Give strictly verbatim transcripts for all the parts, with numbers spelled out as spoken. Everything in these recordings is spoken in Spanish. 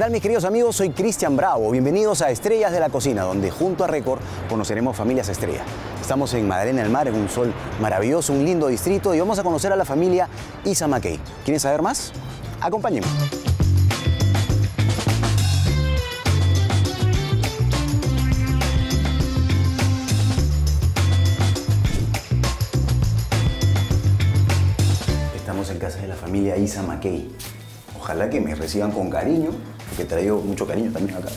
tal, mis queridos amigos? Soy Cristian Bravo. Bienvenidos a Estrellas de la Cocina, donde junto a Record conoceremos familias estrellas. Estamos en Magdalena del Mar, en un sol maravilloso, un lindo distrito, y vamos a conocer a la familia Isa McKay. ¿Quieren saber más? Acompáñenme. Estamos en casa de la familia Isa McKay. Ojalá que me reciban con cariño, porque traigo mucho cariño también acá.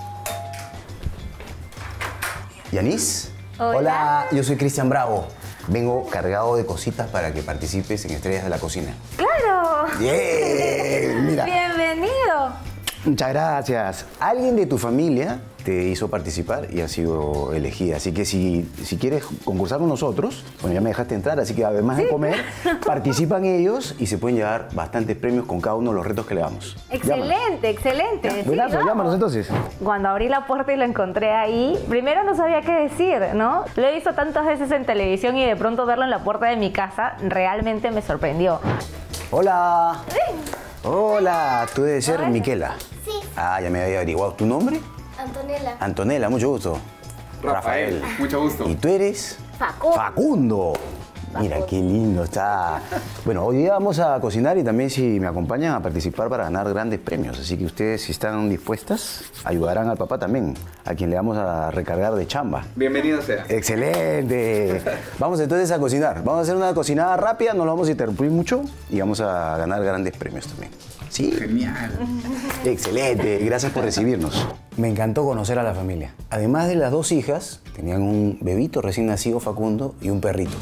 ¿Yanis? Hola. Hola, yo soy Cristian Bravo. Vengo cargado de cositas para que participes en Estrellas de la Cocina. ¡Claro! ¡Bien! Mira. ¡Bienvenido! Muchas gracias. Alguien de tu familia te hizo participar y ha sido elegida. Así que si, si quieres concursar con nosotros, bueno, ya me dejaste entrar, así que además de comer, participan ellos y se pueden llevar bastantes premios con cada uno de los retos que le damos. Excelente, Llámanos. excelente. Sí, Buenazo, vamos. llámanos entonces. Cuando abrí la puerta y lo encontré ahí, primero no sabía qué decir, ¿no? Lo he visto tantas veces en televisión y de pronto verlo en la puerta de mi casa realmente me sorprendió. Hola. Hola, tú debes ser Hola. Miquela. Sí. Ah, ya me había averiguado. ¿Tu nombre? Antonella. Antonella, mucho gusto. Rafael, mucho gusto. ¿Y tú eres? Facundo. Facundo. Mira, qué lindo está. Bueno, hoy día vamos a cocinar y también si me acompañan a participar para ganar grandes premios. Así que ustedes, si están dispuestas, ayudarán al papá también, a quien le vamos a recargar de chamba. Bienvenido sea. ¡Excelente! Vamos entonces a cocinar. Vamos a hacer una cocinada rápida, no lo vamos a interrumpir mucho y vamos a ganar grandes premios también. ¿Sí? Genial. Excelente, gracias por recibirnos. Me encantó conocer a la familia. Además de las dos hijas, tenían un bebito recién nacido, Facundo, y un perrito.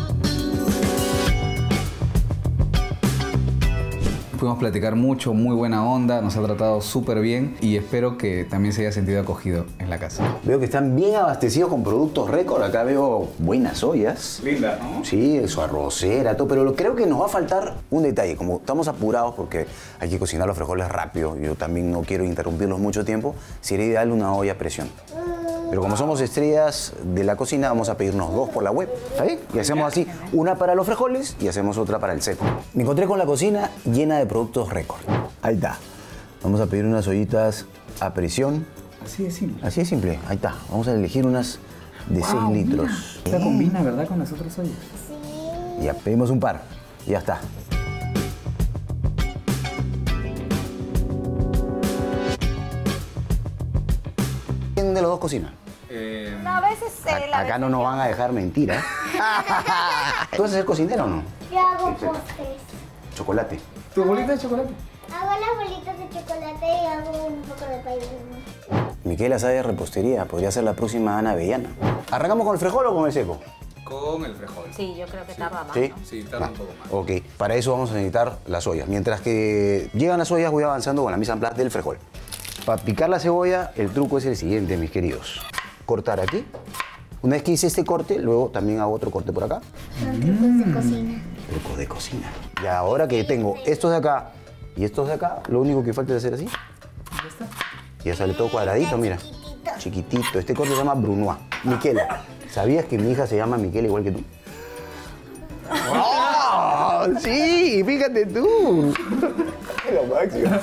Pudimos platicar mucho, muy buena onda, nos ha tratado súper bien y espero que también se haya sentido acogido en la casa. Veo que están bien abastecidos con productos récord. Acá veo buenas ollas. Linda, ¿no? Sí, su arrocera, todo. Pero lo- creo que nos va a faltar un detalle. Como estamos apurados porque hay que cocinar los frijoles rápido, yo también no quiero interrumpirlos mucho tiempo, sería ideal una olla a presión. Pero como somos estrellas de la cocina, vamos a pedirnos dos por la web. ¿Está bien? Y hacemos así, una para los frijoles y hacemos otra para el seco. Me encontré con la cocina llena de productos récord. Ahí está. Vamos a pedir unas ollitas a presión. Así de simple. Así de simple. Ahí está. Vamos a elegir unas de seis Wow, litros. mira. Esta combina, ¿verdad? Con las otras ollas. Ya, pedimos un par. Y ya está. ¿Quién de los dos cocina? Eh, No, a veces se A- la acá no nos van a dejar mentir, ¿eh? ¿Tú vas a ser cocinera o no? Yo hago postres. Chocolate. ¿Tu bolita de chocolate? Hago las bolitas de chocolate y hago un poco de pay de limón. Miquela sabe de repostería. Podría ser la próxima Ana Avellana. ¿Arrancamos con el frijol o con el seco? Con el frijol. Sí, yo creo que tarda más. ¿Sí? ¿no? Sí, tarda un poco más. Ok, para eso vamos a necesitar las ollas. Mientras que llegan las ollas, voy avanzando con la mise en place del frijol. Para picar la cebolla, el truco es el siguiente, mis queridos. Cortar aquí. Una vez que hice este corte, luego también hago otro corte por acá. Son trucos de cocina. Truco de cocina. Y ahora que tengo estos de acá y estos de acá, lo único que falta es hacer así. Ya está. Y ya sale todo cuadradito, mira. Chiquitito. Este corte se llama Brunoise. Miquela, ¿sabías que mi hija se llama Miquela igual que tú? ¡Oh! Sí, fíjate tú. Lo máximo.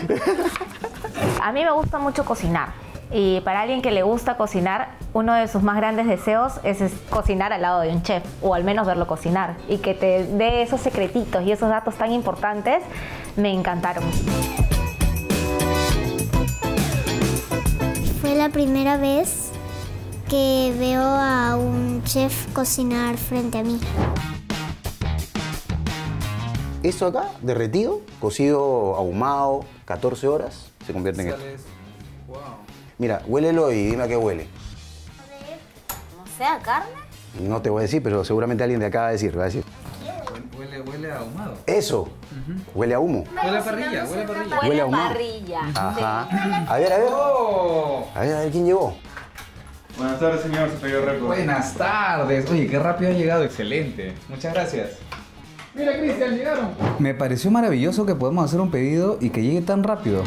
A mí me gusta mucho cocinar. Y para alguien que le gusta cocinar, uno de sus más grandes deseos es, es cocinar al lado de un chef, o al menos verlo cocinar. Y que te dé esos secretitos y esos datos tan importantes, me encantaron. Fue la primera vez que veo a un chef cocinar frente a mí. Esto acá, derretido, cocido, ahumado, catorce horas, se convierte en esto. Sales. Wow. Mira, huélelo y dime a qué huele. No sé, ¿a carne? No te voy a decir, pero seguramente alguien de acá va a decir, va a decir. Huele, huele a ahumado. Eso, huele a humo. Huele a parrilla, huele a parrilla. Huele a ahumado. parrilla. Ajá. A ver, a ver. ¡Oh! A ver, a ver, ¿quién llegó? Buenas tardes, señor Superior Record. Buenas tardes. Oye, qué rápido ha llegado. Excelente. Muchas gracias. Mira, Cristian, llegaron. Me pareció maravilloso que podamos hacer un pedido y que llegue tan rápido.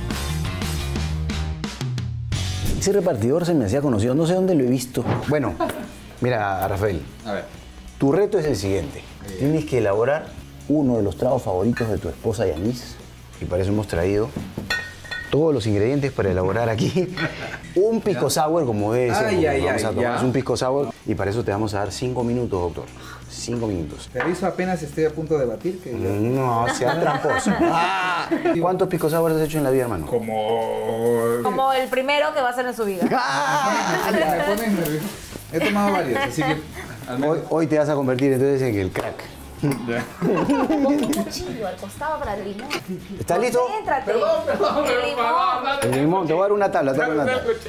Ese repartidor se me hacía conocido, no sé dónde lo he visto. Bueno, mira, Rafael, A ver. tu reto es el siguiente. Tienes que elaborar uno de los tragos favoritos de tu esposa Yanis. Y para eso hemos traído todos los ingredientes para elaborar aquí un pisco sour, como debe ser. Ay, ay, vamos ay, a tomar ya. un pisco sour y para eso te vamos a dar cinco minutos, doctor. Cinco minutos. Te aviso apenas estoy a punto de batir que... No, sea tramposo. Ah, ¿cuántos pisco sours has hecho en la vida, hermano? Como... Como el primero que va a hacer en su vida. Ah, Me pones nervioso. He tomado varios, así que... Al menos... hoy, hoy te vas a convertir entonces en el crack. Ya. Un cuchillo al costado para el limón. ¿Estás listo? Céntrate. Perdón, perdón, El pero limón. para El limón, te voy a dar una tabla, te voy a dar una tabla.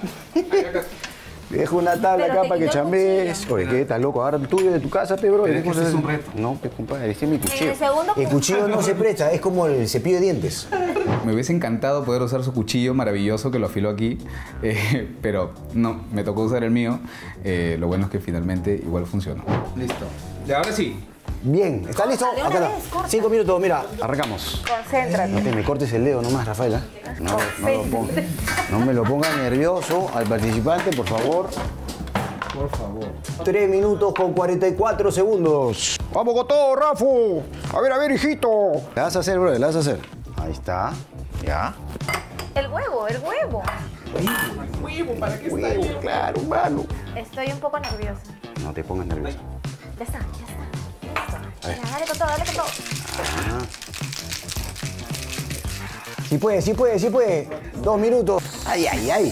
Te dejo una tabla Pero acá te para que quitó el chambees. cuchillo. Oye, ¿qué estás loco? Ahora tú de tu casa, pe, bro. Pero es que este es un reto. No, pe, compadre, este es mi cuchillo. el segundo El cuchillo no se presta, es como el cepillo de dientes. Me hubiese encantado poder usar su cuchillo maravilloso que lo afiló aquí, eh, pero no, me tocó usar el mío. Eh, lo bueno es que finalmente igual funcionó. Listo. Y ahora sí. Bien, ¿estás listo? de una Acá vez, está. corta. Cinco minutos, mira, arrancamos. Concéntrate. No te me cortes el dedo nomás, Rafaela. No, no, lo ponga- no me lo pongas nervioso al participante, por favor. Por favor. Tres minutos con cuarenta y cuatro segundos. ¡Vamos con todo, Rafu! A ver, a ver, hijito. La vas a hacer, bro, la vas a hacer. Ahí está. Ya. El huevo, el huevo. Huevo, ¿para qué está Huevo, claro, mano. Estoy un poco nerviosa. No te pongas nervioso. Ya está, ya está. A ver. Ya, dale con todo, dale con todo. Sí puede, sí puede, sí puede. Dos minutos. Ay, ay, ay.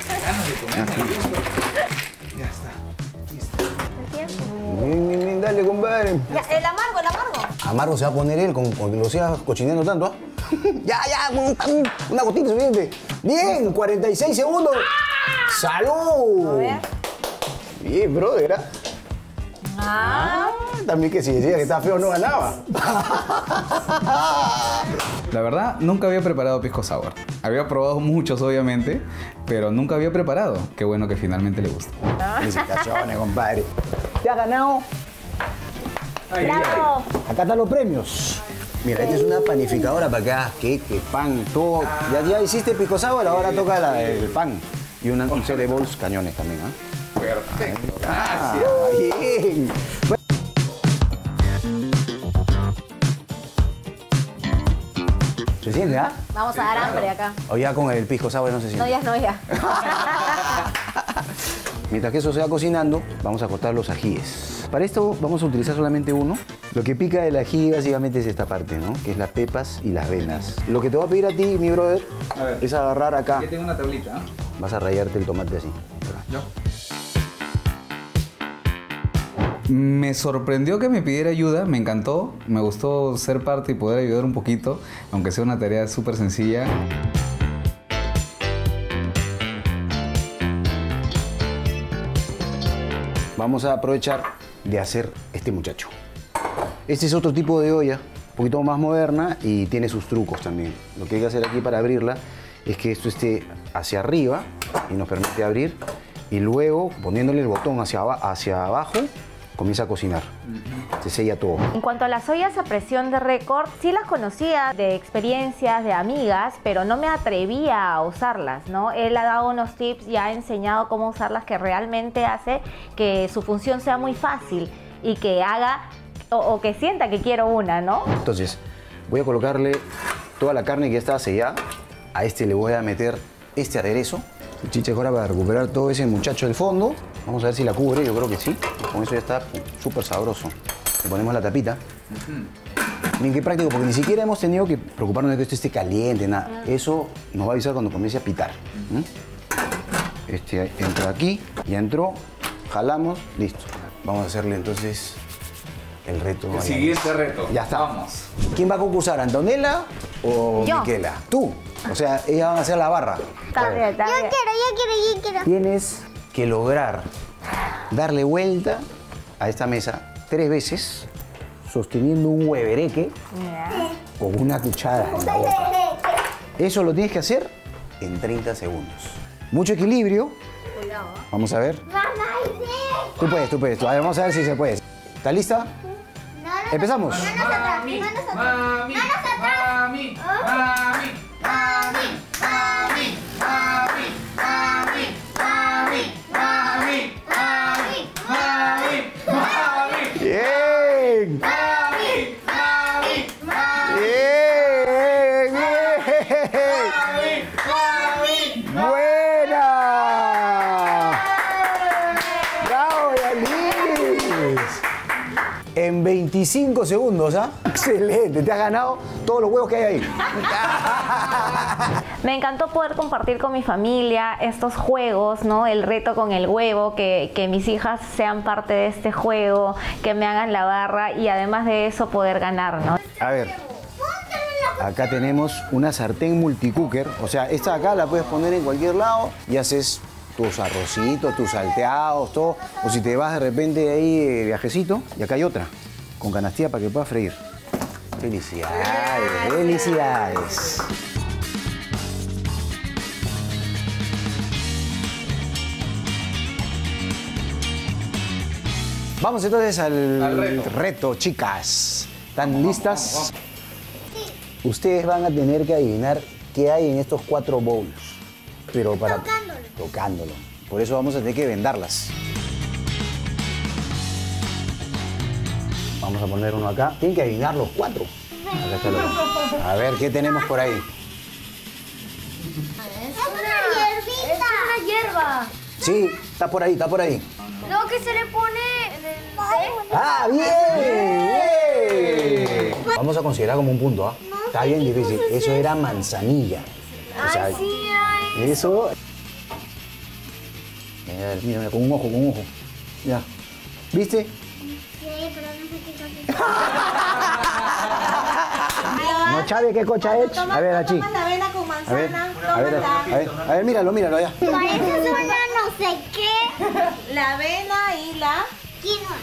El tiempo. Bien, bien, bien, dale, compadre. Ya, el amargo, el amargo. Amargo se va a poner él con, con que lo sigas cochineando tanto, ¿ah? Ya, ya, un- un- una gotita suficiente. Bien, cuarenta y seis segundos. ¡Salud! A ver. Bien, brother. ¿ah? Ah. También que si decía que estaba feo no ganaba. La verdad, nunca había preparado pisco sour. Había probado muchos, obviamente, pero nunca había preparado. Qué bueno que finalmente le gusta. Felicitaciones, compadre. Te has ganado. Bravo. Acá están los premios. Mira, esta es una panificadora para acá. Queque, pan, todo. Ya, ya hiciste pisco sour, ahora toca la- el pan. Y una, un set de bols cañones también, ¿ah? Perfecto. Ah, bien. Bueno. ¿Se siente, ah? Vamos a dar hambre acá. O ya con el pisco sour no se siente. No, ya no, ya. Mientras que eso se va cocinando, vamos a cortar los ajíes. Para esto vamos a utilizar solamente uno. Lo que pica del ají básicamente es esta parte, ¿no? Que es las pepas y las venas. Lo que te voy a pedir a ti, mi brother, A ver. es agarrar acá. Aquí tengo una tablita, ¿eh? Vas a rayarte el tomate así. Yo. Me sorprendió que me pidiera ayuda, me encantó, me gustó ser parte y poder ayudar un poquito, aunque sea una tarea súper sencilla. Vamos a aprovechar de hacer este muchacho. Este es otro tipo de olla, un poquito más moderna y tiene sus trucos también. Lo que hay que hacer aquí para abrirla es que esto esté hacia arriba y nos permite abrir y luego poniéndole el botón hacia, aba- hacia abajo comienza a cocinar. Se sella todo. En cuanto a las ollas a presión de récord, sí las conocía de experiencias, de amigas, pero no me atrevía a usarlas, ¿no? Él ha dado unos tips y ha enseñado cómo usarlas que realmente hace que su función sea muy fácil y que haga o, o que sienta que quiero una, ¿no? Entonces, voy a colocarle toda la carne que ya estaba sellada. A este le voy a meter este aderezo. Chicha ahora para recuperar todo ese muchacho del fondo. Vamos a ver si la cubre, yo creo que sí. Con eso ya está súper sabroso. Le ponemos la tapita. Miren qué práctico, porque ni siquiera hemos tenido que preocuparnos de que esto esté caliente, nada. Eso nos va a avisar cuando comience a pitar. ¿Mm? Este entró aquí, ya entró, jalamos, listo. Vamos a hacerle entonces el reto. El a siguiente Yanis. reto. Ya está. Vamos. ¿Quién va a concursar, Antonella o Yo. Miquela? Tú. O sea, ellas van a hacer la barra. Está bien, está Yo bien. quiero, yo quiero, yo quiero. Tienes que lograr darle vuelta a esta mesa tres veces sosteniendo un huevereque Mira. con una cuchara en la boca. Eso lo tienes que hacer en treinta segundos. Mucho equilibrio. Cuidado. Vamos a ver. Mamá, sí. Tú puedes, tú puedes. A ver, vamos a ver si se puede. ¿Estás lista? No, no, Empezamos. Manos atrás, Mami, manos atrás. mami, Manos atrás. mami, mami, mami, mami, mami, mami, mami, mami, mami, mami, mami, Bien. mami, mami, mami, Bien. Bien. en veinticinco segundos, ¿ah? Excelente, te has ganado todos los huevos que hay ahí. Me encantó poder compartir con mi familia estos juegos, ¿no? El reto con el huevo, que, que mis hijas sean parte de este juego, que me hagan la barra y además de eso poder ganar, ¿no? A ver, acá tenemos una sartén multicooker, o sea, esta acá la puedes poner en cualquier lado y haces tus arrocitos, tus salteados, todo. O si te vas de repente ahí de viajecito, y acá hay otra, con canastilla para que puedas freír. Felicidades, felicidades. Vamos entonces al, Al reto. reto, chicas. ¿Están listas? Ustedes van a tener que adivinar qué hay en estos cuatro bowls. Pero para... Tocándolo. Tocándolo. Por eso vamos a tener que vendarlas. Vamos a poner uno acá. Tienen que adivinar los cuatro. Acá está lo- A ver, ¿qué tenemos por ahí? Es una hierbita. Es una hierba. Sí, está por ahí, está por ahí. Lo que se le pone en el té. ¡Ah, bien! bien! Vamos a considerar como un punto, ¿ah? Está bien difícil. Eso era manzanilla. O sea, Ay, sí, ay. eso... Mira, mira, mira, con un ojo, con un ojo. Ya. ¿Viste? Sí, pero no sé qué cosa. ¿No sabe qué cocha es? A ver, Achi. la avena con A ver, manzana. a ver, a ver, a ver, míralo, míralo allá. Parece una no sé qué. La avena y la... Quinoa.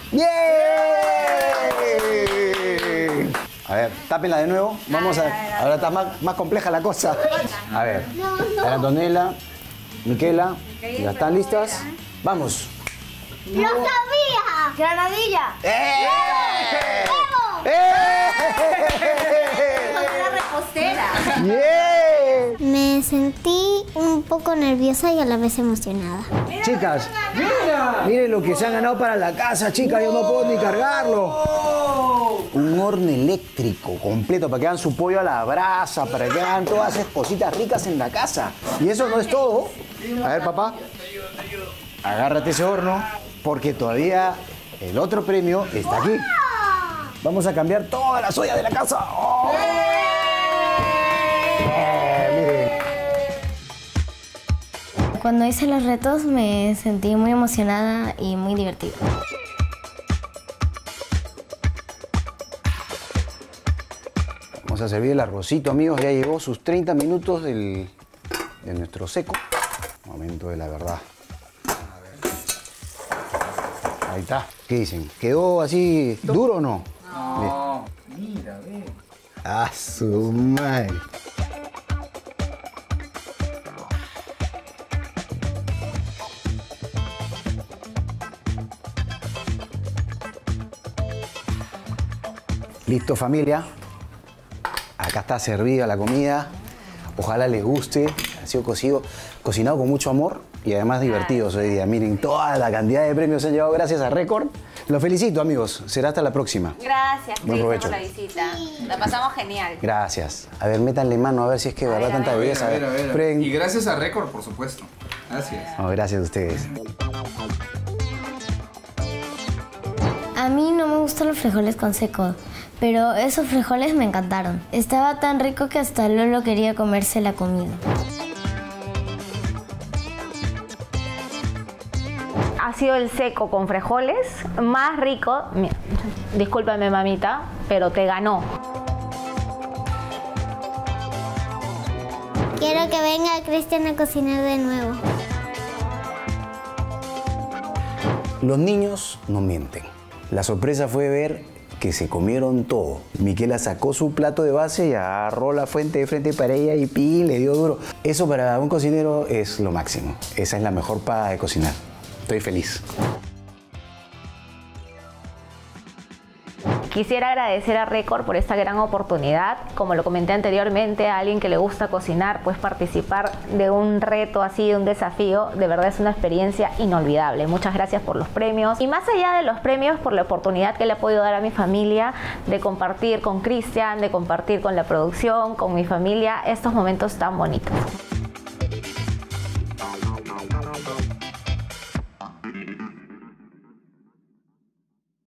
¡Bien! A ver, tápenla de nuevo. Vamos a... Ahora está más, más compleja la cosa. A ver. No, A ver, no. Antonella, Miquela, ¿ya están listas? ¡Vamos! ¡Lo sabía! Granadilla. ¡Eh! ¡Huevo! ¡Eh! Una repostera. ¡Bien! Me sentí un poco nerviosa y a la vez emocionada. Chicas, miren lo que se han ganado para la casa, chicas. Yo no puedo ni cargarlo. Un horno eléctrico completo para que hagan su pollo a la brasa, para que hagan todas esas cositas ricas en la casa. Y eso no es todo. A ver, papá, agárrate ese horno, porque todavía el otro premio está aquí. Vamos a cambiar todas las ollas de la casa. ¡Oh! Eh, miren. Cuando hice los retos me sentí muy emocionada y muy divertida. Vamos a servir el arrocito, amigos. Ya llegó sus treinta minutos del, de nuestro seco. Momento de la verdad. Ahí está. ¿Qué dicen? ¿Quedó así duro o no? No, mira, ve. ¡Ah, su madre! Listo, familia. Acá está servida la comida. Ojalá les guste. Ha sido cocido, cocinado con mucho amor y además divertidos hoy día. Miren, toda la cantidad de premios se han llevado gracias a Record. Los felicito, amigos. Será hasta la próxima. Gracias, Buen Cristian, provecho. por la visita. La pasamos genial. Gracias. A ver, métanle mano a ver si es que de A verdad ver, a tanta ver. belleza. A ver, a ver. Prueben. Y gracias a Record, por supuesto. Gracias. No, gracias a ustedes. A mí no me gustan los frijoles con seco, pero esos frijoles me encantaron. Estaba tan rico que hasta Lolo quería comerse la comida. Ha sido el seco con frijoles más rico. Mi- Discúlpame, mamita, pero te ganó. Quiero que venga Cristian a cocinar de nuevo. Los niños no mienten. La sorpresa fue ver que se comieron todo. Miquela sacó su plato de base y agarró la fuente de frente para ella y pi, le dio duro. Eso para un cocinero es lo máximo. Esa es la mejor paga de cocinar. Estoy feliz. Quisiera agradecer a Record por esta gran oportunidad. Como lo comenté anteriormente, a alguien que le gusta cocinar, pues participar de un reto así, de un desafío, de verdad es una experiencia inolvidable. Muchas gracias por los premios. Y más allá de los premios, por la oportunidad que le he podido dar a mi familia de compartir con Cristian, de compartir con la producción, con mi familia, estos momentos tan bonitos.